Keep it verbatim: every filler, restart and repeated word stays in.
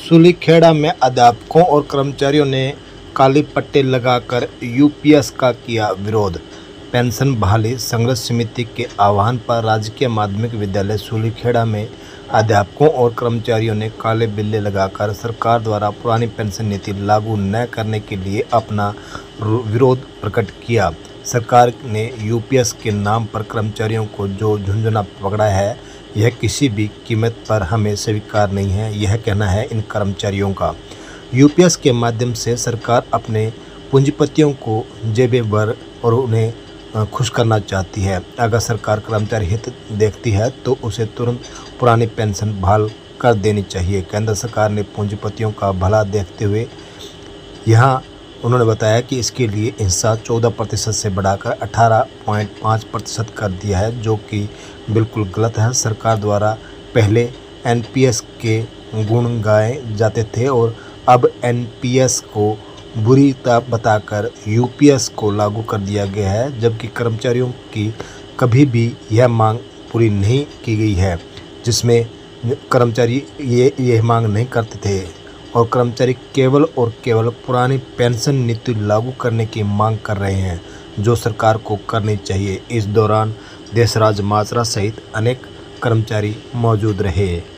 सूलीखेड़ा में अध्यापकों और कर्मचारियों ने काले पट्टे लगाकर यूपीएस का किया विरोध। पेंशन बहाली संघर्ष समिति के आह्वान पर राजकीय माध्यमिक विद्यालय सूलीखेड़ा में अध्यापकों और कर्मचारियों ने काले बिल्ले लगाकर सरकार द्वारा पुरानी पेंशन नीति लागू न करने के लिए अपना विरोध प्रकट किया। सरकार ने यूपीएस के नाम पर कर्मचारियों को जो झुंझुना पकड़ा है, यह किसी भी कीमत पर हमें स्वीकार नहीं है, यह कहना है इन कर्मचारियों का। यूपीएस के माध्यम से सरकार अपने पूंजीपतियों को जेबें भर और उन्हें खुश करना चाहती है। अगर सरकार कर्मचारी हित देखती है तो उसे तुरंत पुरानी पेंशन बहाल कर देनी चाहिए। केंद्र सरकार ने पूंजीपतियों का भला देखते हुए यहाँ उन्होंने बताया कि इसके लिए हिस्सा चौदह प्रतिशत से बढ़ाकर अठारह पॉइंट पाँच प्रतिशत कर दिया है, जो कि बिल्कुल गलत है। सरकार द्वारा पहले एनपीएस के गुण गाए जाते थे और अब एनपीएस को बुरी बताकर यूपीएस को लागू कर दिया गया है, जबकि कर्मचारियों की कभी भी यह मांग पूरी नहीं की गई है, जिसमें कर्मचारी ये ये मांग नहीं करते थे और कर्मचारी केवल और केवल पुरानी पेंशन नीति लागू करने की मांग कर रहे हैं, जो सरकार को करनी चाहिए। इस दौरान देशराज माजरा सहित अनेक कर्मचारी मौजूद रहे।